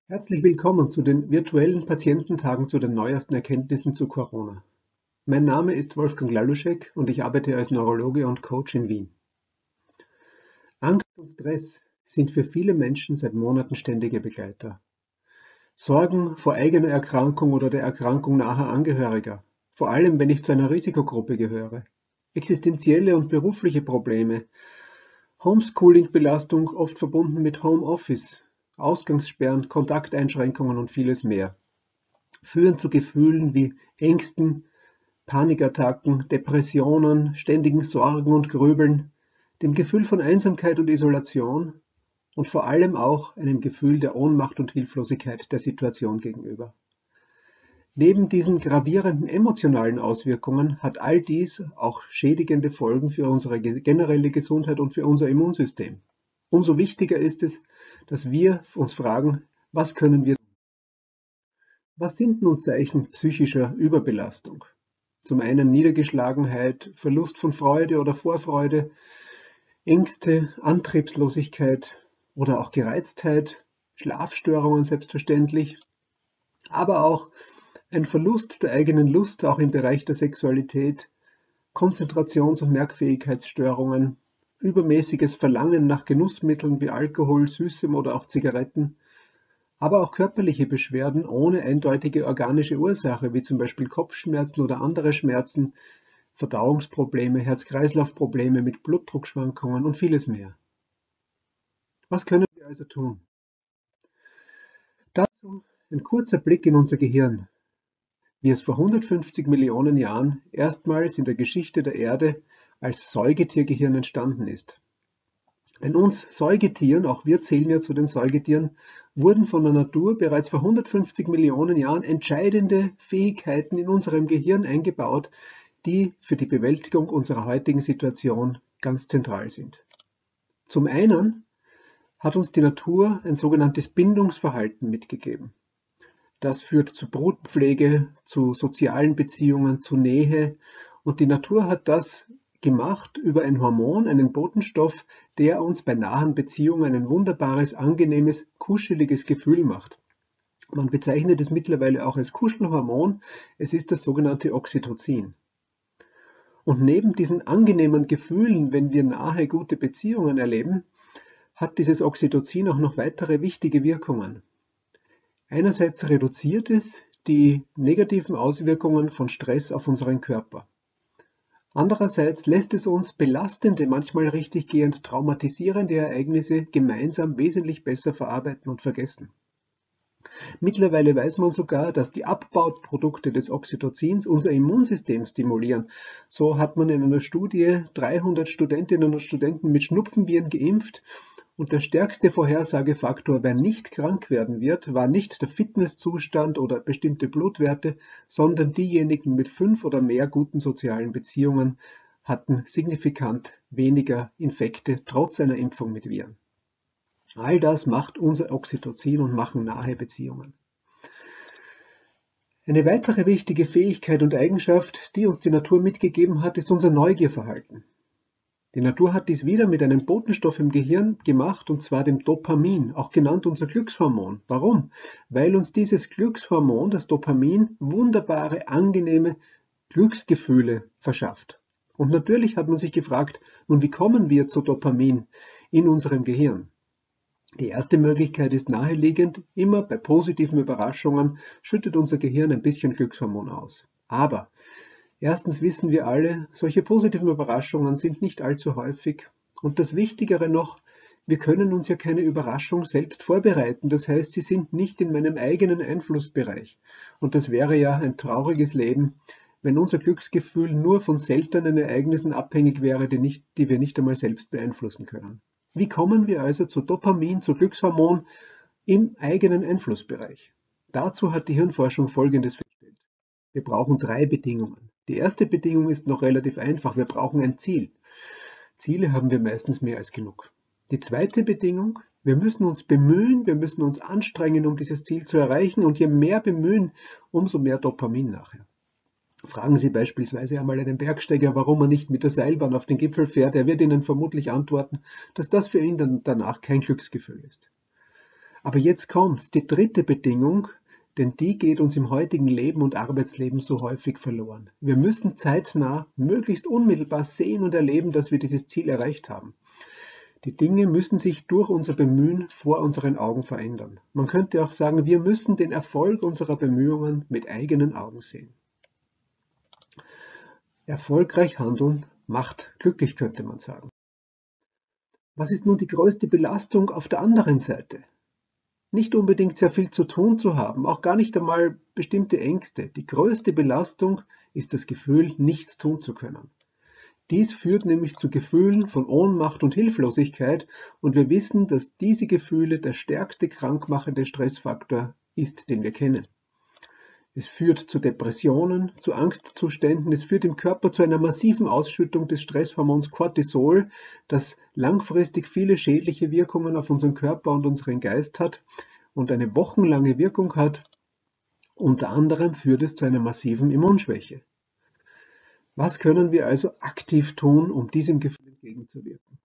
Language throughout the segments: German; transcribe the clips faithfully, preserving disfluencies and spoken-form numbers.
Herzlich willkommen zu den virtuellen Patiententagen zu den neuesten Erkenntnissen zu Corona. Mein Name ist Wolfgang Laluschek und ich arbeite als Neurologe und Coach in Wien. Angst und Stress sind für viele Menschen seit Monaten ständige Begleiter. Sorgen vor eigener Erkrankung oder der Erkrankung naher Angehöriger, vor allem wenn ich zu einer Risikogruppe gehöre. Existenzielle und berufliche Probleme, Homeschooling-Belastung oft verbunden mit Homeoffice, Ausgangssperren, Kontakteinschränkungen und vieles mehr, führen zu Gefühlen wie Ängsten, Panikattacken, Depressionen, ständigen Sorgen und Grübeln, dem Gefühl von Einsamkeit und Isolation und vor allem auch einem Gefühl der Ohnmacht und Hilflosigkeit der Situation gegenüber. Neben diesen gravierenden emotionalen Auswirkungen hat all dies auch schädigende Folgen für unsere generelle Gesundheit und für unser Immunsystem. Umso wichtiger ist es, dass wir uns fragen, was können wir tun? Was sind nun Zeichen psychischer Überbelastung? Zum einen Niedergeschlagenheit, Verlust von Freude oder Vorfreude, Ängste, Antriebslosigkeit oder auch Gereiztheit, Schlafstörungen selbstverständlich, aber auch ein Verlust der eigenen Lust, auch im Bereich der Sexualität, Konzentrations- und Merkfähigkeitsstörungen, übermäßiges Verlangen nach Genussmitteln wie Alkohol, Süßem oder auch Zigaretten, aber auch körperliche Beschwerden ohne eindeutige organische Ursache, wie zum Beispiel Kopfschmerzen oder andere Schmerzen, Verdauungsprobleme, Herz-Kreislauf-Probleme mit Blutdruckschwankungen und vieles mehr. Was können wir also tun? Dazu ein kurzer Blick in unser Gehirn, wie es vor hundertfünfzig Millionen Jahren erstmals in der Geschichte der Erde als Säugetiergehirn entstanden ist. Denn uns Säugetieren, auch wir zählen ja zu den Säugetieren, wurden von der Natur bereits vor hundertfünfzig Millionen Jahren entscheidende Fähigkeiten in unserem Gehirn eingebaut, die für die Bewältigung unserer heutigen Situation ganz zentral sind. Zum einen hat uns die Natur ein sogenanntes Bindungsverhalten mitgegeben. Das führt zu Brutpflege, zu sozialen Beziehungen, zu Nähe. Und die Natur hat das gemacht über ein Hormon, einen Botenstoff, der uns bei nahen Beziehungen ein wunderbares, angenehmes, kuscheliges Gefühl macht. Man bezeichnet es mittlerweile auch als Kuschelhormon. Es ist das sogenannte Oxytocin. Und neben diesen angenehmen Gefühlen, wenn wir nahe gute Beziehungen erleben, hat dieses Oxytocin auch noch weitere wichtige Wirkungen. Einerseits reduziert es die negativen Auswirkungen von Stress auf unseren Körper. Andererseits lässt es uns belastende, manchmal richtiggehend traumatisierende Ereignisse gemeinsam wesentlich besser verarbeiten und vergessen. Mittlerweile weiß man sogar, dass die Abbauprodukte des Oxytocins unser Immunsystem stimulieren. So hat man in einer Studie dreihundert Studentinnen und Studenten mit Schnupfenviren geimpft. Und der stärkste Vorhersagefaktor, wer nicht krank werden wird, war nicht der Fitnesszustand oder bestimmte Blutwerte, sondern diejenigen mit fünf oder mehr guten sozialen Beziehungen hatten signifikant weniger Infekte trotz einer Impfung mit Viren. All das macht unser Oxytocin und machen nahe Beziehungen. Eine weitere wichtige Fähigkeit und Eigenschaft, die uns die Natur mitgegeben hat, ist unser Neugierverhalten. Die Natur hat dies wieder mit einem Botenstoff im Gehirn gemacht, und zwar dem Dopamin, auch genannt unser Glückshormon. Warum? Weil uns dieses Glückshormon, das Dopamin, wunderbare, angenehme Glücksgefühle verschafft. Und natürlich hat man sich gefragt, nun wie kommen wir zu Dopamin in unserem Gehirn? Die erste Möglichkeit ist naheliegend, immer bei positiven Überraschungen schüttet unser Gehirn ein bisschen Glückshormon aus. Aber erstens wissen wir alle, solche positiven Überraschungen sind nicht allzu häufig. Und das Wichtigere noch, wir können uns ja keine Überraschung selbst vorbereiten. Das heißt, sie sind nicht in meinem eigenen Einflussbereich. Und das wäre ja ein trauriges Leben, wenn unser Glücksgefühl nur von seltenen Ereignissen abhängig wäre, die, nicht, die wir nicht einmal selbst beeinflussen können. Wie kommen wir also zu Dopamin, zu Glückshormon im eigenen Einflussbereich? Dazu hat die Hirnforschung Folgendes festgestellt. Wir brauchen drei Bedingungen. Die erste Bedingung ist noch relativ einfach. Wir brauchen ein Ziel. Ziele haben wir meistens mehr als genug. Die zweite Bedingung, wir müssen uns bemühen, wir müssen uns anstrengen, um dieses Ziel zu erreichen. Und je mehr bemühen, umso mehr Dopamin nachher. Fragen Sie beispielsweise einmal einen Bergsteiger, warum er nicht mit der Seilbahn auf den Gipfel fährt. Er wird Ihnen vermutlich antworten, dass das für ihn dann danach kein Glücksgefühl ist. Aber jetzt kommt's, die dritte Bedingung, denn die geht uns im heutigen Leben und Arbeitsleben so häufig verloren. Wir müssen zeitnah, möglichst unmittelbar sehen und erleben, dass wir dieses Ziel erreicht haben. Die Dinge müssen sich durch unser Bemühen vor unseren Augen verändern. Man könnte auch sagen, wir müssen den Erfolg unserer Bemühungen mit eigenen Augen sehen. Erfolgreich handeln macht glücklich, könnte man sagen. Was ist nun die größte Belastung auf der anderen Seite? Nicht unbedingt sehr viel zu tun zu haben, auch gar nicht einmal bestimmte Ängste. Die größte Belastung ist das Gefühl, nichts tun zu können. Dies führt nämlich zu Gefühlen von Ohnmacht und Hilflosigkeit und wir wissen, dass diese Gefühle der stärkste krankmachende Stressfaktor ist, den wir kennen. Es führt zu Depressionen, zu Angstzuständen, es führt im Körper zu einer massiven Ausschüttung des Stresshormons Cortisol, das langfristig viele schädliche Wirkungen auf unseren Körper und unseren Geist hat und eine wochenlange Wirkung hat. Unter anderem führt es zu einer massiven Immunschwäche. Was können wir also aktiv tun, um diesem Gefühl entgegenzuwirken?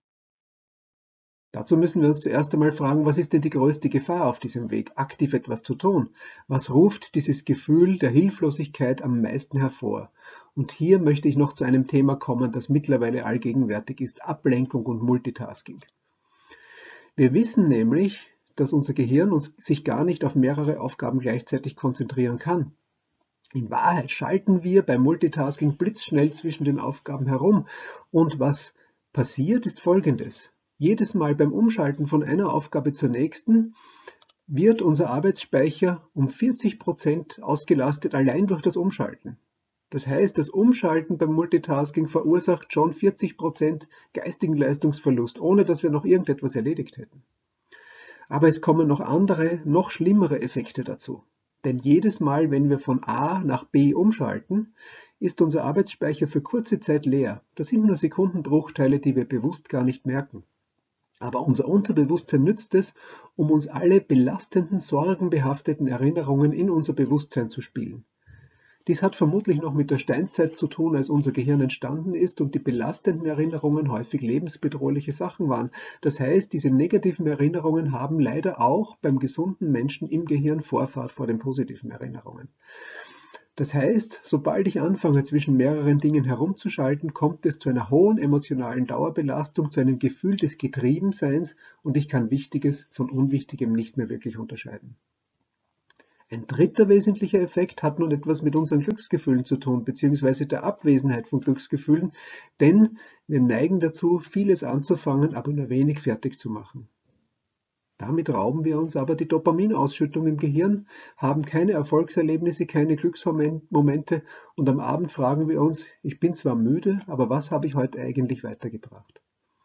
Dazu müssen wir uns zuerst einmal fragen, was ist denn die größte Gefahr auf diesem Weg, aktiv etwas zu tun? Was ruft dieses Gefühl der Hilflosigkeit am meisten hervor? Und hier möchte ich noch zu einem Thema kommen, das mittlerweile allgegenwärtig ist, Ablenkung und Multitasking. Wir wissen nämlich, dass unser Gehirn uns sich gar nicht auf mehrere Aufgaben gleichzeitig konzentrieren kann. In Wahrheit schalten wir beim Multitasking blitzschnell zwischen den Aufgaben herum. Und was passiert, ist Folgendes. Jedes Mal beim Umschalten von einer Aufgabe zur nächsten wird unser Arbeitsspeicher um vierzig Prozent ausgelastet, allein durch das Umschalten. Das heißt, das Umschalten beim Multitasking verursacht schon vierzig Prozent geistigen Leistungsverlust, ohne dass wir noch irgendetwas erledigt hätten. Aber es kommen noch andere, noch schlimmere Effekte dazu. Denn jedes Mal, wenn wir von A nach B umschalten, ist unser Arbeitsspeicher für kurze Zeit leer. Das sind nur Sekundenbruchteile, die wir bewusst gar nicht merken. Aber unser Unterbewusstsein nützt es, um uns alle belastenden, sorgenbehafteten Erinnerungen in unser Bewusstsein zu spielen. Dies hat vermutlich noch mit der Steinzeit zu tun, als unser Gehirn entstanden ist und die belastenden Erinnerungen häufig lebensbedrohliche Sachen waren. Das heißt, diese negativen Erinnerungen haben leider auch beim gesunden Menschen im Gehirn Vorfahrt vor den positiven Erinnerungen. Das heißt, sobald ich anfange, zwischen mehreren Dingen herumzuschalten, kommt es zu einer hohen emotionalen Dauerbelastung, zu einem Gefühl des Getriebenseins und ich kann Wichtiges von Unwichtigem nicht mehr wirklich unterscheiden. Ein dritter wesentlicher Effekt hat nun etwas mit unseren Glücksgefühlen zu tun, beziehungsweise der Abwesenheit von Glücksgefühlen, denn wir neigen dazu, vieles anzufangen, aber nur wenig fertig zu machen. Damit rauben wir uns aber die Dopaminausschüttung im Gehirn, haben keine Erfolgserlebnisse, keine Glücksmomente und am Abend fragen wir uns, ich bin zwar müde, aber was habe ich heute eigentlich weitergebracht?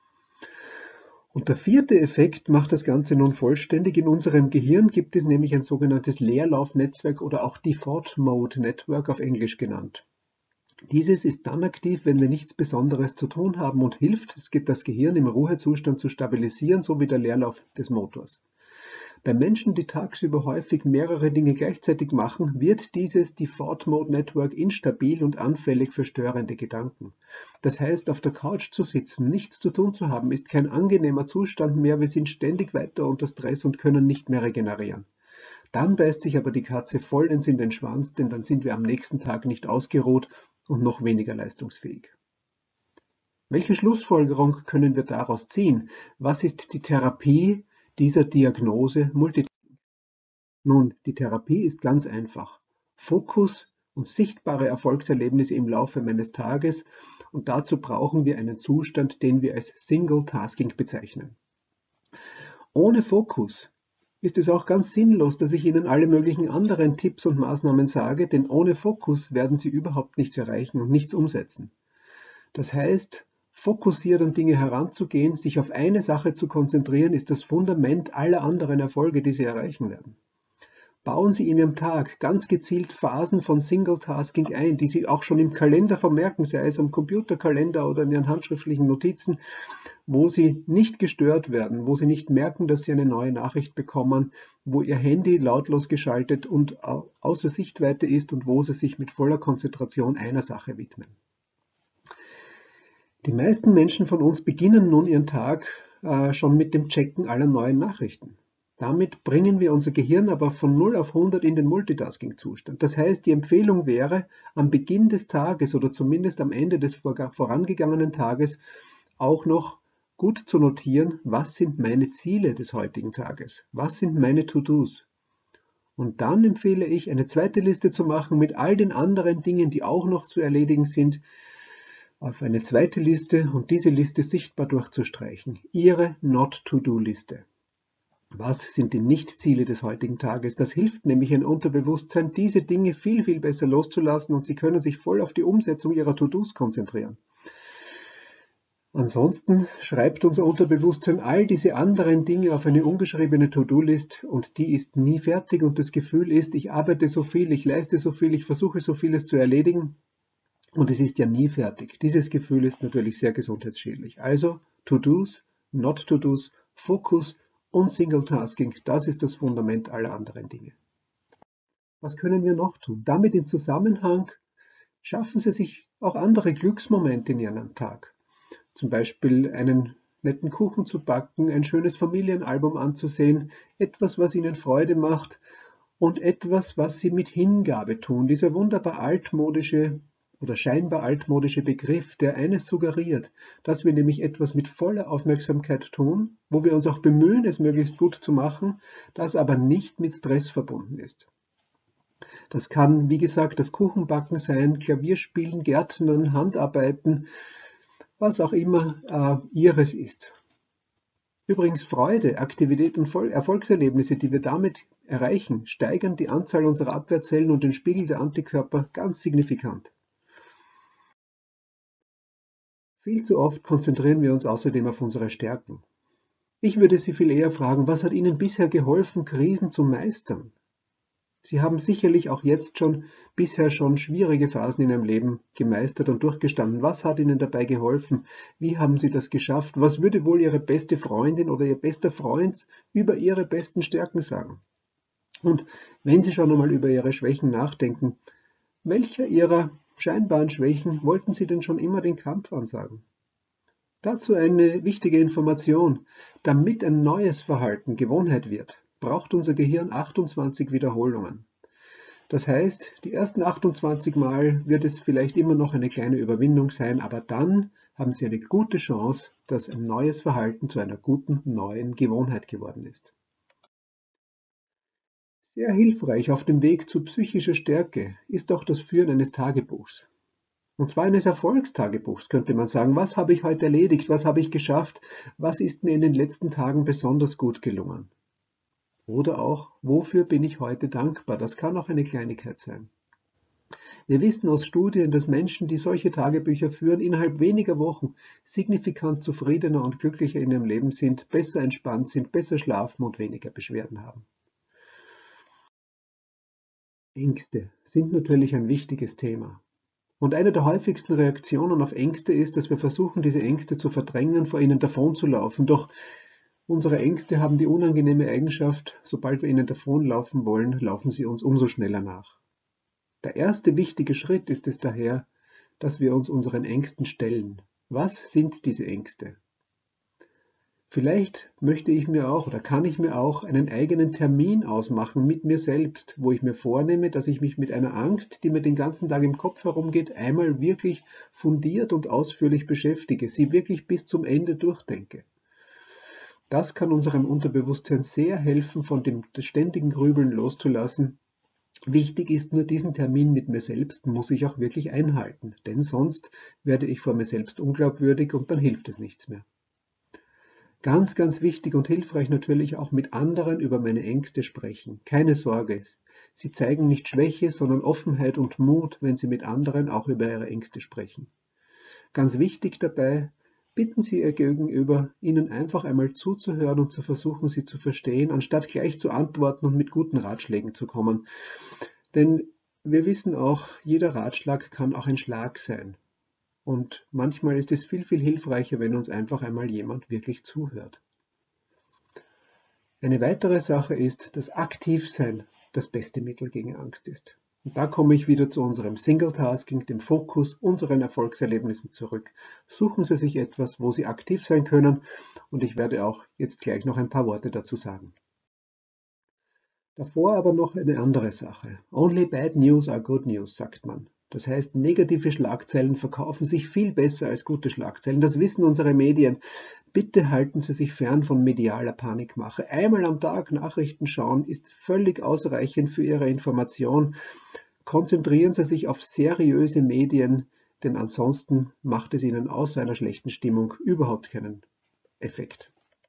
Und der vierte Effekt macht das Ganze nun vollständig. In unserem Gehirn gibt es nämlich ein sogenanntes Leerlaufnetzwerk oder auch Default Mode Network auf Englisch genannt. Dieses ist dann aktiv, wenn wir nichts Besonderes zu tun haben und hilft, es geht das Gehirn im Ruhezustand zu stabilisieren, so wie der Leerlauf des Motors. Bei Menschen, die tagsüber häufig mehrere Dinge gleichzeitig machen, wird dieses Default Mode Network instabil und anfällig für störende Gedanken. Das heißt, auf der Couch zu sitzen, nichts zu tun zu haben, ist kein angenehmer Zustand mehr, wir sind ständig weiter unter Stress und können nicht mehr regenerieren. Dann beißt sich aber die Katze vollends in den Schwanz, denn dann sind wir am nächsten Tag nicht ausgeruht und noch weniger leistungsfähig. Welche Schlussfolgerung können wir daraus ziehen? Was ist die Therapie dieser Diagnose Multitasking? Nun, die Therapie ist ganz einfach. Fokus und sichtbare Erfolgserlebnisse im Laufe meines Tages und dazu brauchen wir einen Zustand, den wir als Single Tasking bezeichnen. Ohne Fokus ist es auch ganz sinnlos, dass ich Ihnen alle möglichen anderen Tipps und Maßnahmen sage, denn ohne Fokus werden Sie überhaupt nichts erreichen und nichts umsetzen. Das heißt, fokussiert an Dinge heranzugehen, sich auf eine Sache zu konzentrieren, ist das Fundament aller anderen Erfolge, die Sie erreichen werden. Bauen Sie in Ihrem Tag ganz gezielt Phasen von Single-Tasking ein, die Sie auch schon im Kalender vermerken, sei es am Computerkalender oder in Ihren handschriftlichen Notizen, wo Sie nicht gestört werden, wo Sie nicht merken, dass Sie eine neue Nachricht bekommen, wo Ihr Handy lautlos geschaltet und außer Sichtweite ist und wo Sie sich mit voller Konzentration einer Sache widmen. Die meisten Menschen von uns beginnen nun ihren Tag äh, schon mit dem Checken aller neuen Nachrichten. Damit bringen wir unser Gehirn aber von null auf hundert in den Multitasking-Zustand. Das heißt, die Empfehlung wäre, am Beginn des Tages oder zumindest am Ende des vorangegangenen Tages auch noch gut zu notieren, was sind meine Ziele des heutigen Tages? Was sind meine To-Dos? Und dann empfehle ich, eine zweite Liste zu machen mit all den anderen Dingen, die auch noch zu erledigen sind, auf eine zweite Liste und diese Liste sichtbar durchzustreichen. Ihre Not-to-Do-Liste. Was sind die Nicht-Ziele des heutigen Tages? Das hilft nämlich Ihrem Unterbewusstsein, diese Dinge viel, viel besser loszulassen und Sie können sich voll auf die Umsetzung Ihrer To-Dos konzentrieren. Ansonsten schreibt unser Unterbewusstsein all diese anderen Dinge auf eine ungeschriebene To-Do-List und die ist nie fertig und das Gefühl ist, ich arbeite so viel, ich leiste so viel, ich versuche so vieles zu erledigen und es ist ja nie fertig. Dieses Gefühl ist natürlich sehr gesundheitsschädlich. Also To-Dos, Not-To-Dos, Fokus und Single-Tasking, das ist das Fundament aller anderen Dinge. Was können wir noch tun? Damit in Zusammenhang schaffen Sie sich auch andere Glücksmomente in Ihrem Tag. Zum Beispiel einen netten Kuchen zu backen, ein schönes Familienalbum anzusehen, etwas, was Ihnen Freude macht und etwas, was Sie mit Hingabe tun. Dieser wunderbar altmodische oder scheinbar altmodische Begriff, der eines suggeriert, dass wir nämlich etwas mit voller Aufmerksamkeit tun, wo wir uns auch bemühen, es möglichst gut zu machen, das aber nicht mit Stress verbunden ist. Das kann, wie gesagt, das Kuchenbacken sein, Klavierspielen, Gärtnern, Handarbeiten, was auch immer äh, Ihres ist. Übrigens Freude, Aktivität und Erfolgserlebnisse, die wir damit erreichen, steigern die Anzahl unserer Abwehrzellen und den Spiegel der Antikörper ganz signifikant. Viel zu oft konzentrieren wir uns außerdem auf unsere Stärken. Ich würde Sie viel eher fragen, was hat Ihnen bisher geholfen, Krisen zu meistern? Sie haben sicherlich auch jetzt schon, bisher schon schwierige Phasen in Ihrem Leben gemeistert und durchgestanden. Was hat Ihnen dabei geholfen? Wie haben Sie das geschafft? Was würde wohl Ihre beste Freundin oder Ihr bester Freund über Ihre besten Stärken sagen? Und wenn Sie schon einmal über Ihre Schwächen nachdenken, welcher Ihrer scheinbaren Schwächen wollten Sie denn schon immer den Kampf ansagen? Dazu eine wichtige Information. Damit ein neues Verhalten Gewohnheit wird, braucht unser Gehirn achtundzwanzig Wiederholungen. Das heißt, die ersten achtundzwanzig Mal wird es vielleicht immer noch eine kleine Überwindung sein, aber dann haben Sie eine gute Chance, dass ein neues Verhalten zu einer guten neuen Gewohnheit geworden ist. Sehr hilfreich auf dem Weg zu psychischer Stärke ist auch das Führen eines Tagebuchs. Und zwar eines Erfolgstagebuchs, könnte man sagen. Was habe ich heute erledigt? Was habe ich geschafft? Was ist mir in den letzten Tagen besonders gut gelungen? Oder auch, wofür bin ich heute dankbar? Das kann auch eine Kleinigkeit sein. Wir wissen aus Studien, dass Menschen, die solche Tagebücher führen, innerhalb weniger Wochen signifikant zufriedener und glücklicher in ihrem Leben sind, besser entspannt sind, besser schlafen und weniger Beschwerden haben. Ängste sind natürlich ein wichtiges Thema. Und eine der häufigsten Reaktionen auf Ängste ist, dass wir versuchen, diese Ängste zu verdrängen, vor ihnen davonzulaufen. Doch unsere Ängste haben die unangenehme Eigenschaft, sobald wir ihnen davonlaufen wollen, laufen sie uns umso schneller nach. Der erste wichtige Schritt ist es daher, dass wir uns unseren Ängsten stellen. Was sind diese Ängste? Vielleicht möchte ich mir auch oder kann ich mir auch einen eigenen Termin ausmachen mit mir selbst, wo ich mir vornehme, dass ich mich mit einer Angst, die mir den ganzen Tag im Kopf herumgeht, einmal wirklich fundiert und ausführlich beschäftige, sie wirklich bis zum Ende durchdenke. Das kann unserem Unterbewusstsein sehr helfen, von dem ständigen Grübeln loszulassen. Wichtig ist nur, diesen Termin mit mir selbst muss ich auch wirklich einhalten, denn sonst werde ich vor mir selbst unglaubwürdig und dann hilft es nichts mehr. Ganz, ganz wichtig und hilfreich natürlich auch mit anderen über meine Ängste sprechen. Keine Sorge, Sie zeigen nicht Schwäche, sondern Offenheit und Mut, wenn Sie mit anderen auch über Ihre Ängste sprechen. Ganz wichtig dabei, bitten Sie Ihr Gegenüber, Ihnen einfach einmal zuzuhören und zu versuchen, Sie zu verstehen, anstatt gleich zu antworten und mit guten Ratschlägen zu kommen. Denn wir wissen auch, jeder Ratschlag kann auch ein Schlag sein. Und manchmal ist es viel, viel hilfreicher, wenn uns einfach einmal jemand wirklich zuhört. Eine weitere Sache ist, dass Aktivsein das beste Mittel gegen Angst ist. Und da komme ich wieder zu unserem Single-Tasking, dem Fokus, unseren Erfolgserlebnissen zurück. Suchen Sie sich etwas, wo Sie aktiv sein können und ich werde auch jetzt gleich noch ein paar Worte dazu sagen. Davor aber noch eine andere Sache. Only bad news are good news, sagt man. Das heißt, negative Schlagzeilen verkaufen sich viel besser als gute Schlagzeilen. Das wissen unsere Medien. Bitte halten Sie sich fern von medialer Panikmache. Einmal am Tag Nachrichten schauen ist völlig ausreichend für Ihre Information. Konzentrieren Sie sich auf seriöse Medien, denn ansonsten macht es Ihnen außer einer schlechten Stimmung überhaupt keinen Effekt.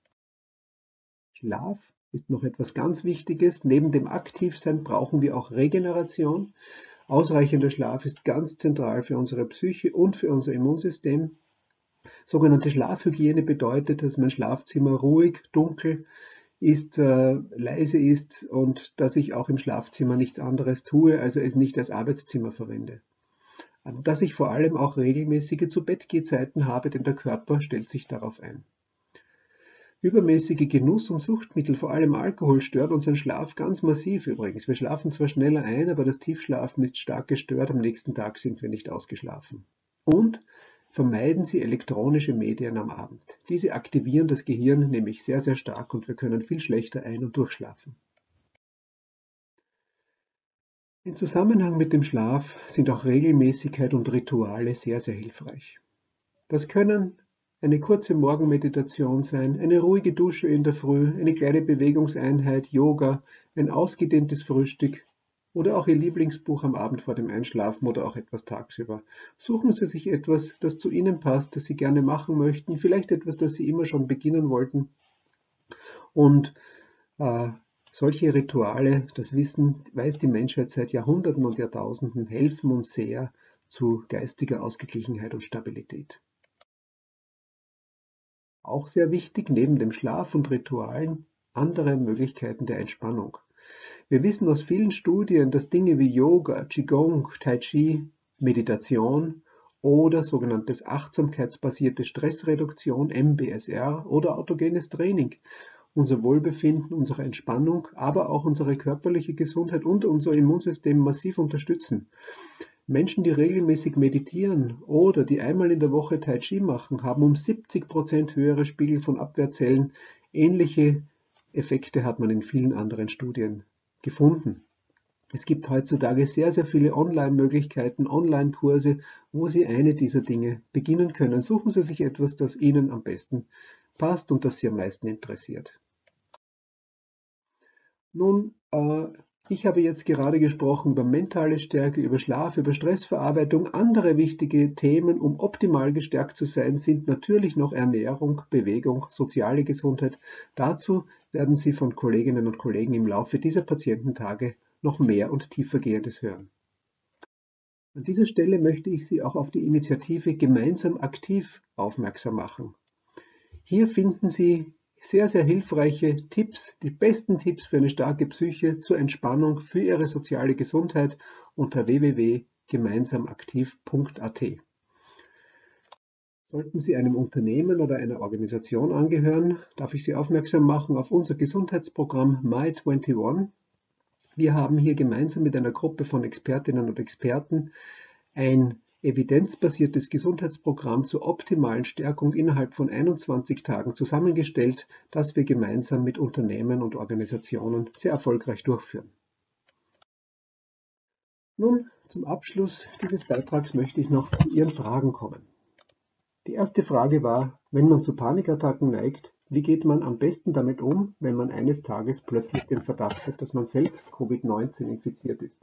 Schlaf ist noch etwas ganz Wichtiges. Neben dem Aktivsein brauchen wir auch Regeneration. Ausreichender Schlaf ist ganz zentral für unsere Psyche und für unser Immunsystem. Sogenannte Schlafhygiene bedeutet, dass mein Schlafzimmer ruhig, dunkel ist, äh, leise ist und dass ich auch im Schlafzimmer nichts anderes tue, also es nicht als Arbeitszimmer verwende. Und dass ich vor allem auch regelmäßige Zu-Bett-Gehzeiten habe, denn der Körper stellt sich darauf ein. Übermäßige Genuss- und Suchtmittel, vor allem Alkohol, stören unseren Schlaf ganz massiv übrigens. Wir schlafen zwar schneller ein, aber das Tiefschlafen ist stark gestört. Am nächsten Tag sind wir nicht ausgeschlafen. Und vermeiden Sie elektronische Medien am Abend. Diese aktivieren das Gehirn nämlich sehr, sehr stark und wir können viel schlechter ein- und durchschlafen. Im Zusammenhang mit dem Schlaf sind auch Regelmäßigkeit und Rituale sehr, sehr hilfreich. Das können eine kurze Morgenmeditation sein, eine ruhige Dusche in der Früh, eine kleine Bewegungseinheit, Yoga, ein ausgedehntes Frühstück oder auch Ihr Lieblingsbuch am Abend vor dem Einschlafen oder auch etwas tagsüber. Suchen Sie sich etwas, das zu Ihnen passt, das Sie gerne machen möchten, vielleicht etwas, das Sie immer schon beginnen wollten. Und äh, solche Rituale, das Wissen, weiß die Menschheit seit Jahrhunderten und Jahrtausenden, helfen uns sehr zu geistiger Ausgeglichenheit und Stabilität. Auch sehr wichtig, neben dem Schlaf und Ritualen, andere Möglichkeiten der Entspannung. Wir wissen aus vielen Studien, dass Dinge wie Yoga, Qigong, Tai Chi, Meditation oder sogenanntes achtsamkeitsbasierte Stressreduktion, M B S R, oder autogenes Training unser Wohlbefinden, unsere Entspannung, aber auch unsere körperliche Gesundheit und unser Immunsystem massiv unterstützen. Menschen, die regelmäßig meditieren oder die einmal in der Woche Tai Chi machen, haben um siebzig Prozent höhere Spiegel von Abwehrzellen. Ähnliche Effekte hat man in vielen anderen Studien gefunden. Es gibt heutzutage sehr, sehr viele Online-Möglichkeiten, Online-Kurse, wo Sie eine dieser Dinge beginnen können. Suchen Sie sich etwas, das Ihnen am besten passt und das Sie am meisten interessiert. Nun, äh, ich habe jetzt gerade gesprochen über mentale Stärke, über Schlaf, über Stressverarbeitung. Andere wichtige Themen, um optimal gestärkt zu sein, sind natürlich noch Ernährung, Bewegung, soziale Gesundheit. Dazu werden Sie von Kolleginnen und Kollegen im Laufe dieser Patiententage noch mehr und tiefergehendes hören. An dieser Stelle möchte ich Sie auch auf die Initiative Gemeinsam aktiv aufmerksam machen. Hier finden Sie sehr, sehr hilfreiche Tipps, die besten Tipps für eine starke Psyche zur Entspannung, für Ihre soziale Gesundheit unter w w w punkt gemeinsamaktiv punkt a t. Sollten Sie einem Unternehmen oder einer Organisation angehören, darf ich Sie aufmerksam machen auf unser Gesundheitsprogramm My einundzwanzig. Wir haben hier gemeinsam mit einer Gruppe von Expertinnen und Experten ein evidenzbasiertes Gesundheitsprogramm zur optimalen Stärkung innerhalb von einundzwanzig Tagen zusammengestellt, das wir gemeinsam mit Unternehmen und Organisationen sehr erfolgreich durchführen. Nun, zum Abschluss dieses Beitrags möchte ich noch zu Ihren Fragen kommen. Die erste Frage war, wenn man zu Panikattacken neigt, wie geht man am besten damit um, wenn man eines Tages plötzlich den Verdacht hat, dass man selbst Covid neunzehn infiziert ist?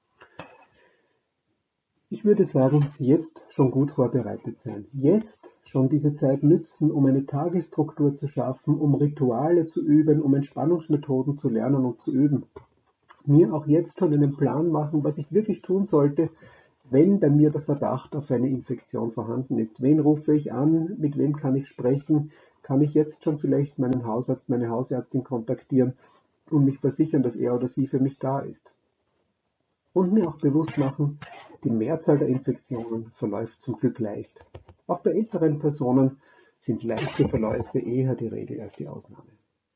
Ich würde sagen, jetzt schon gut vorbereitet sein. Jetzt schon diese Zeit nützen, um eine Tagesstruktur zu schaffen, um Rituale zu üben, um Entspannungsmethoden zu lernen und zu üben. Mir auch jetzt schon einen Plan machen, was ich wirklich tun sollte, wenn bei mir der Verdacht auf eine Infektion vorhanden ist. Wen rufe ich an? Mit wem kann ich sprechen? Kann ich jetzt schon vielleicht meinen Hausarzt, meine Hausärztin kontaktieren und mich versichern, dass er oder sie für mich da ist? Und mir auch bewusst machen, die Mehrzahl der Infektionen verläuft zum Glück leicht. Auch bei älteren Personen sind leichte Verläufe eher die Regel als die Ausnahme.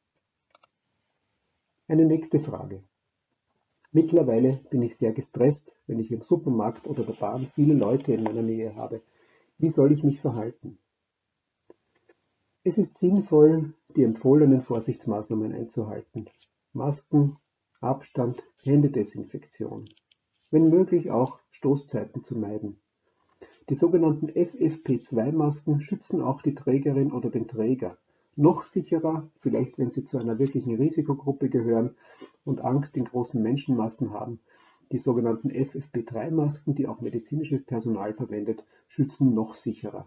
Eine nächste Frage. Mittlerweile bin ich sehr gestresst, wenn ich im Supermarkt oder der Bahn viele Leute in meiner Nähe habe. Wie soll ich mich verhalten? Es ist sinnvoll, die empfohlenen Vorsichtsmaßnahmen einzuhalten. Masken, Abstand, Händedesinfektion. Wenn möglich auch Stoßzeiten zu meiden. Die sogenannten F F P zwei Masken schützen auch die Trägerin oder den Träger. Noch sicherer, vielleicht wenn sie zu einer wirklichen Risikogruppe gehören und Angst in großen Menschenmassen haben. Die sogenannten F F P drei Masken, die auch medizinisches Personal verwendet, schützen noch sicherer.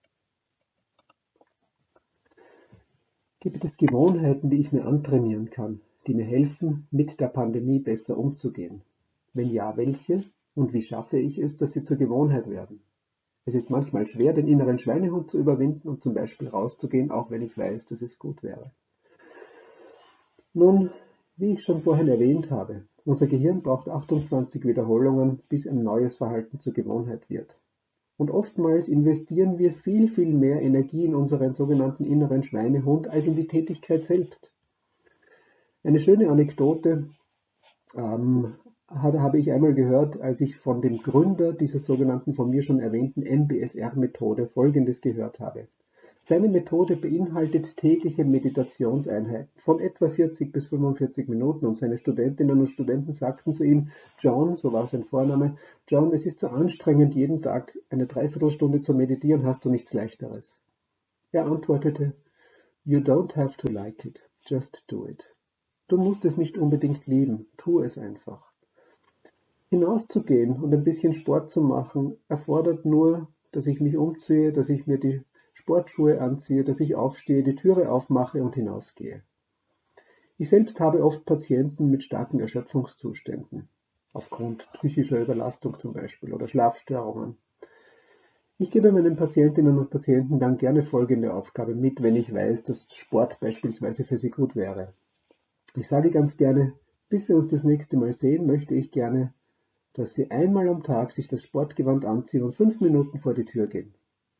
Gibt es Gewohnheiten, die ich mir antrainieren kann, die mir helfen, mit der Pandemie besser umzugehen? Wenn ja, welche? Und wie schaffe ich es, dass sie zur Gewohnheit werden? Es ist manchmal schwer, den inneren Schweinehund zu überwinden und zum Beispiel rauszugehen, auch wenn ich weiß, dass es gut wäre. Nun, wie ich schon vorhin erwähnt habe, unser Gehirn braucht achtundzwanzig Wiederholungen, bis ein neues Verhalten zur Gewohnheit wird. Und oftmals investieren wir viel, viel mehr Energie in unseren sogenannten inneren Schweinehund als in die Tätigkeit selbst. Eine schöne Anekdote ähm, habe ich einmal gehört, als ich von dem Gründer dieser sogenannten von mir schon erwähnten M B S R-Methode Folgendes gehört habe. Seine Methode beinhaltet tägliche Meditationseinheiten von etwa vierzig bis fünfundvierzig Minuten und seine Studentinnen und Studenten sagten zu ihm, John, so war sein Vorname, John, es ist so anstrengend, jeden Tag eine Dreiviertelstunde zu meditieren, hast du nichts Leichteres? Er antwortete, You don't have to like it, just do it. Du musst es nicht unbedingt lieben, tu es einfach. Hinauszugehen und ein bisschen Sport zu machen, erfordert nur, dass ich mich umziehe, dass ich mir die Sportschuhe anziehe, dass ich aufstehe, die Türe aufmache und hinausgehe. Ich selbst habe oft Patienten mit starken Erschöpfungszuständen, aufgrund psychischer Überlastung zum Beispiel oder Schlafstörungen. Ich gebe meinen Patientinnen und Patienten dann gerne folgende Aufgabe mit, wenn ich weiß, dass Sport beispielsweise für sie gut wäre. Ich sage ganz gerne, bis wir uns das nächste Mal sehen, möchte ich gerne, dass Sie einmal am Tag sich das Sportgewand anziehen und fünf Minuten vor die Tür gehen.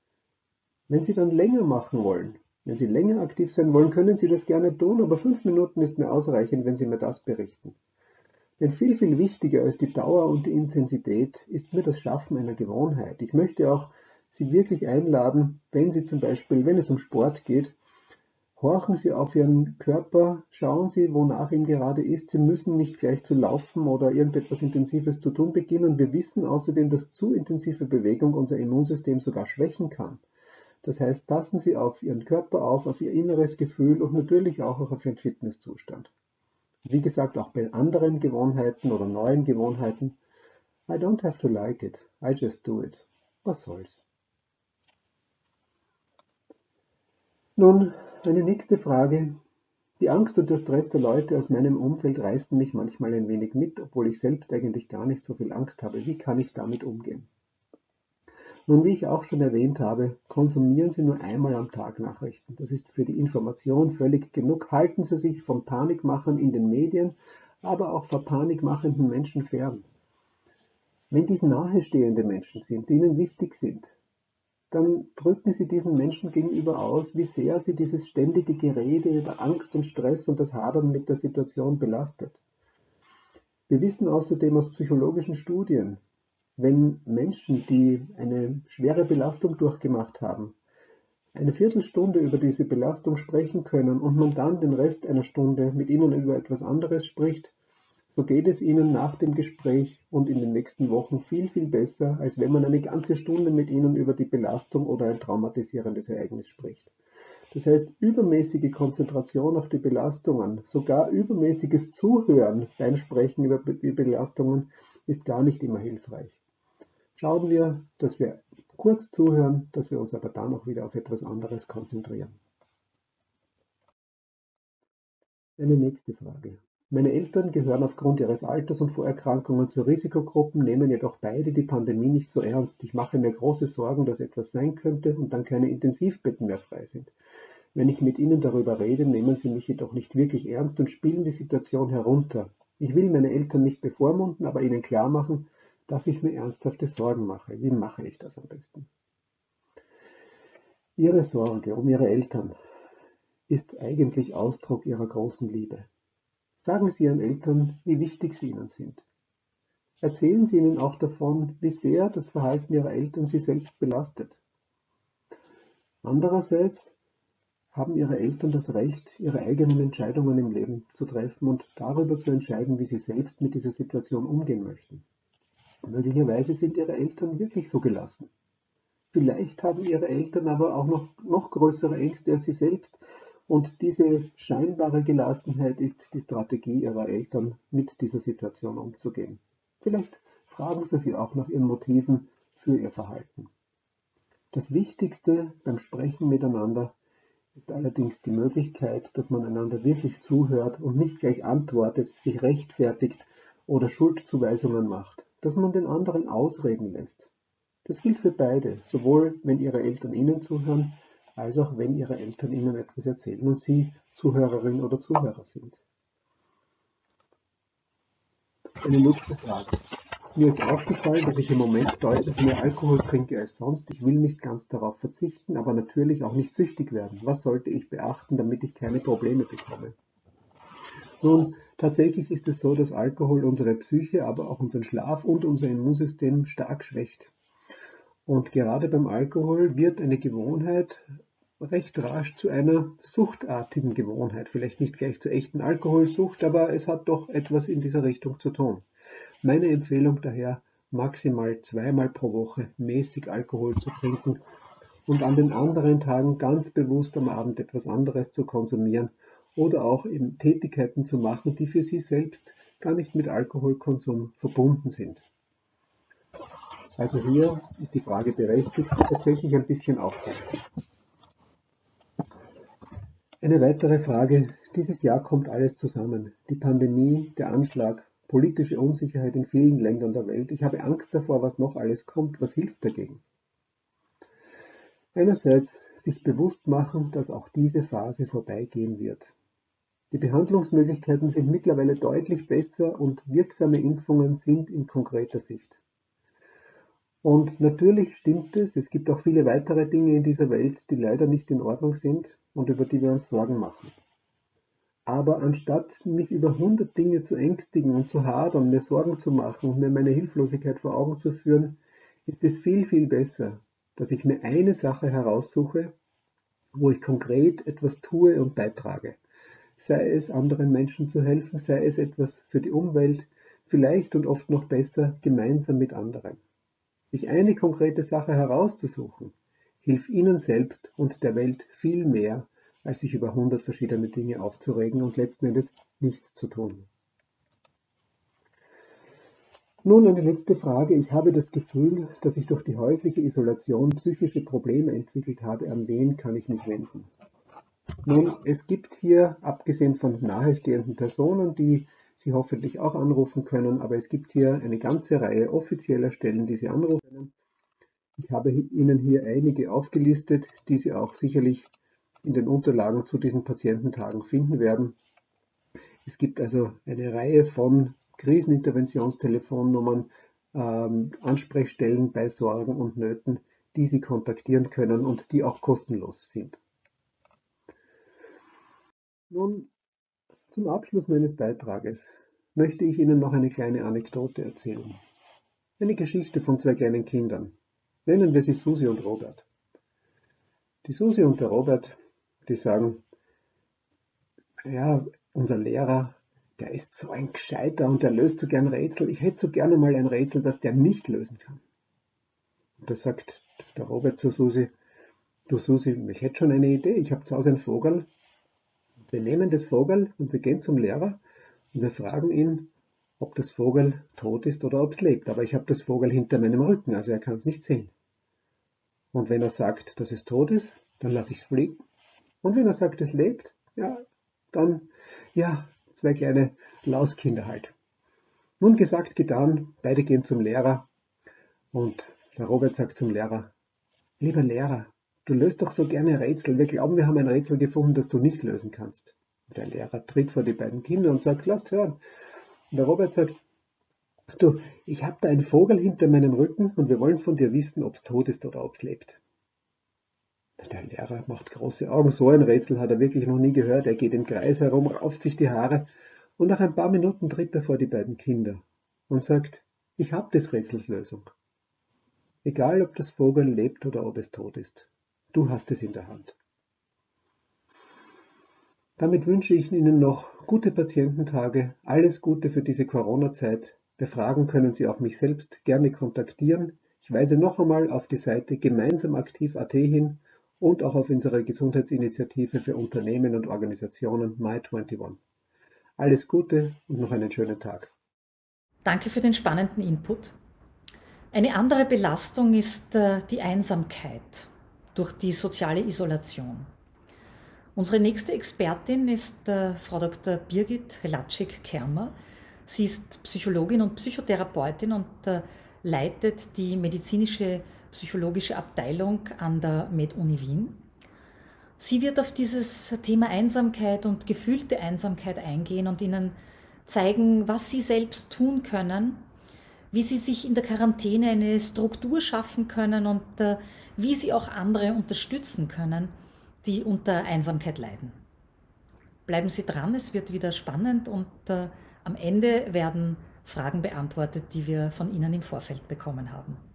Wenn Sie dann länger machen wollen, wenn Sie länger aktiv sein wollen, können Sie das gerne tun, aber fünf Minuten ist mir ausreichend, wenn Sie mir das berichten. Denn viel, viel wichtiger als die Dauer und die Intensität ist mir das Schaffen einer Gewohnheit. Ich möchte auch Sie wirklich einladen, wenn Sie zum Beispiel, wenn es um Sport geht, horchen Sie auf Ihren Körper, schauen Sie, wonach ihm gerade ist. Sie müssen nicht gleich zu laufen oder irgendetwas Intensives zu tun beginnen. Wir wissen außerdem, dass zu intensive Bewegung unser Immunsystem sogar schwächen kann. Das heißt, passen Sie auf Ihren Körper auf, auf Ihr inneres Gefühl und natürlich auch auf Ihren Fitnesszustand. Wie gesagt, auch bei anderen Gewohnheiten oder neuen Gewohnheiten, I don't have to like it, I just do it. Was soll's? Nun, eine nächste Frage. Die Angst und der Stress der Leute aus meinem Umfeld reißen mich manchmal ein wenig mit, obwohl ich selbst eigentlich gar nicht so viel Angst habe. Wie kann ich damit umgehen? Nun, wie ich auch schon erwähnt habe, konsumieren Sie nur einmal am Tag Nachrichten. Das ist für die Information völlig genug. Halten Sie sich von Panikmachern in den Medien, aber auch vor panikmachenden Menschen fern. Wenn dies nahestehende Menschen sind, die Ihnen wichtig sind, dann drücken Sie diesen Menschen gegenüber aus, wie sehr Sie dieses ständige Gerede über Angst und Stress und das Hadern mit der Situation belastet. Wir wissen außerdem aus psychologischen Studien, wenn Menschen, die eine schwere Belastung durchgemacht haben, eine Viertelstunde über diese Belastung sprechen können und man dann den Rest einer Stunde mit ihnen über etwas anderes spricht, so geht es ihnen nach dem Gespräch und in den nächsten Wochen viel, viel besser, als wenn man eine ganze Stunde mit ihnen über die Belastung oder ein traumatisierendes Ereignis spricht. Das heißt, übermäßige Konzentration auf die Belastungen, sogar übermäßiges Zuhören beim Sprechen über die Belastungen ist gar nicht immer hilfreich. Schauen wir, dass wir kurz zuhören, dass wir uns aber dann auch wieder auf etwas anderes konzentrieren. Eine nächste Frage. Meine Eltern gehören aufgrund ihres Alters und Vorerkrankungen zu Risikogruppen, nehmen jedoch beide die Pandemie nicht so ernst. Ich mache mir große Sorgen, dass etwas sein könnte und dann keine Intensivbetten mehr frei sind. Wenn ich mit ihnen darüber rede, nehmen sie mich jedoch nicht wirklich ernst und spielen die Situation herunter. Ich will meine Eltern nicht bevormunden, aber ihnen klar machen, dass ich mir ernsthafte Sorgen mache. Wie mache ich das am besten? Ihre Sorge um Ihre Eltern ist eigentlich Ausdruck Ihrer großen Liebe. Sagen Sie Ihren Eltern, wie wichtig Sie ihnen sind. Erzählen Sie ihnen auch davon, wie sehr das Verhalten Ihrer Eltern Sie selbst belastet. Andererseits haben ihre Eltern das Recht, ihre eigenen Entscheidungen im Leben zu treffen und darüber zu entscheiden, wie sie selbst mit dieser Situation umgehen möchten. Möglicherweise sind ihre Eltern wirklich so gelassen. Vielleicht haben ihre Eltern aber auch noch, noch größere Ängste als sie selbst und diese scheinbare Gelassenheit ist die Strategie ihrer Eltern, mit dieser Situation umzugehen. Vielleicht fragen sie sie auch nach ihren Motiven für ihr Verhalten. Das Wichtigste beim Sprechen miteinander ist allerdings die Möglichkeit, dass man einander wirklich zuhört und nicht gleich antwortet, sich rechtfertigt oder Schuldzuweisungen macht, dass man den anderen ausreden lässt. Das gilt für beide, sowohl wenn ihre Eltern ihnen zuhören, als auch wenn ihre Eltern ihnen etwas erzählen und sie Zuhörerin oder Zuhörer sind. Eine nächste Frage. Mir ist aufgefallen, dass ich im Moment deutlich mehr Alkohol trinke als sonst. Ich will nicht ganz darauf verzichten, aber natürlich auch nicht süchtig werden. Was sollte ich beachten, damit ich keine Probleme bekomme? Nun, tatsächlich ist es so, dass Alkohol unsere Psyche, aber auch unseren Schlaf und unser Immunsystem stark schwächt. Und gerade beim Alkohol wird eine Gewohnheit recht rasch zu einer suchtartigen Gewohnheit. Vielleicht nicht gleich zur echten Alkoholsucht, aber es hat doch etwas in dieser Richtung zu tun. Meine Empfehlung daher, maximal zweimal pro Woche mäßig Alkohol zu trinken und an den anderen Tagen ganz bewusst am Abend etwas anderes zu konsumieren oder auch eben Tätigkeiten zu machen, die für Sie selbst gar nicht mit Alkoholkonsum verbunden sind. Also hier ist die Frage berechtigt, tatsächlich ein bisschen aufpassen. Eine weitere Frage. Dieses Jahr kommt alles zusammen. Die Pandemie, der Anschlag, politische Unsicherheit in vielen Ländern der Welt. Ich habe Angst davor, was noch alles kommt. Was hilft dagegen? Einerseits sich bewusst machen, dass auch diese Phase vorbeigehen wird. Die Behandlungsmöglichkeiten sind mittlerweile deutlich besser und wirksame Impfungen sind in konkreter Sicht. Und natürlich stimmt es, es gibt auch viele weitere Dinge in dieser Welt, die leider nicht in Ordnung sind und über die wir uns Sorgen machen. Aber anstatt mich über hundert Dinge zu ängstigen und zu hadern, mir Sorgen zu machen und mir meine Hilflosigkeit vor Augen zu führen, ist es viel, viel besser, dass ich mir eine Sache heraussuche, wo ich konkret etwas tue und beitrage. Sei es anderen Menschen zu helfen, sei es etwas für die Umwelt, vielleicht und oft noch besser gemeinsam mit anderen. Sich eine konkrete Sache herauszusuchen, hilft Ihnen selbst und der Welt viel mehr, als sich über hundert verschiedene Dinge aufzuregen und letzten Endes nichts zu tun. Nun eine letzte Frage. Ich habe das Gefühl, dass ich durch die häusliche Isolation psychische Probleme entwickelt habe. An wen kann ich mich wenden? Nun, es gibt hier, abgesehen von nahestehenden Personen, die Sie hoffentlich auch anrufen können, aber es gibt hier eine ganze Reihe offizieller Stellen, die Sie anrufen können. Ich habe Ihnen hier einige aufgelistet, die Sie auch sicherlich in den Unterlagen zu diesen Patiententagen finden werden. Es gibt also eine Reihe von Kriseninterventionstelefonnummern, ähm, Ansprechstellen bei Sorgen und Nöten, die Sie kontaktieren können und die auch kostenlos sind. Nun, zum Abschluss meines Beitrages möchte ich Ihnen noch eine kleine Anekdote erzählen. Eine Geschichte von zwei kleinen Kindern. Nennen wir sie Susi und Robert. Die Susi und der Robert, die sagen, ja, unser Lehrer, der ist so ein Gescheiter und der löst so gern Rätsel. Ich hätte so gerne mal ein Rätsel, das der nicht lösen kann. Und da sagt der Robert zu Susi, du Susi, ich hätte schon eine Idee. Ich habe zu Hause einen Vogel. Wir nehmen das Vogel und wir gehen zum Lehrer und wir fragen ihn, ob das Vogel tot ist oder ob es lebt. Aber ich habe das Vogel hinter meinem Rücken, also er kann es nicht sehen. Und wenn er sagt, dass es tot ist, dann lasse ich es fliegen. Und wenn er sagt, es lebt, ja, dann, ja, zwei kleine Lauskinder halt. Nun gesagt, getan, beide gehen zum Lehrer und der Robert sagt zum Lehrer, lieber Lehrer, du löst doch so gerne Rätsel. Wir glauben, wir haben ein Rätsel gefunden, das du nicht lösen kannst. Der Lehrer tritt vor die beiden Kinder und sagt, lasst hören. Und der Robert sagt, du, ich habe da einen Vogel hinter meinem Rücken und wir wollen von dir wissen, ob es tot ist oder ob es lebt. Der Lehrer macht große Augen. So ein Rätsel hat er wirklich noch nie gehört. Er geht im Kreis herum, rauft sich die Haare und nach ein paar Minuten tritt er vor die beiden Kinder und sagt, ich habe des Rätsels Lösung. Egal, ob das Vogel lebt oder ob es tot ist. Du hast es in der Hand. Damit wünsche ich Ihnen noch gute Patiententage, alles Gute für diese Corona-Zeit. Befragen können Sie auch mich selbst gerne kontaktieren. Ich weise noch einmal auf die Seite gemeinsamaktiv punkt at hin und auch auf unsere Gesundheitsinitiative für Unternehmen und Organisationen My einundzwanzig. Alles Gute und noch einen schönen Tag. Danke für den spannenden Input. Eine andere Belastung ist äh, die Einsamkeit durch die soziale Isolation. Unsere nächste Expertin ist äh, Frau Doktor Birgit Helatschik-Kermer. Sie ist Psychologin und Psychotherapeutin und äh, leitet die medizinische psychologische Abteilung an der MedUni Wien. Sie wird auf dieses Thema Einsamkeit und gefühlte Einsamkeit eingehen und Ihnen zeigen, was Sie selbst tun können, wie Sie sich in der Quarantäne eine Struktur schaffen können und äh, wie Sie auch andere unterstützen können, die unter Einsamkeit leiden. Bleiben Sie dran, es wird wieder spannend und äh, am Ende werden Fragen beantwortet, die wir von Ihnen im Vorfeld bekommen haben.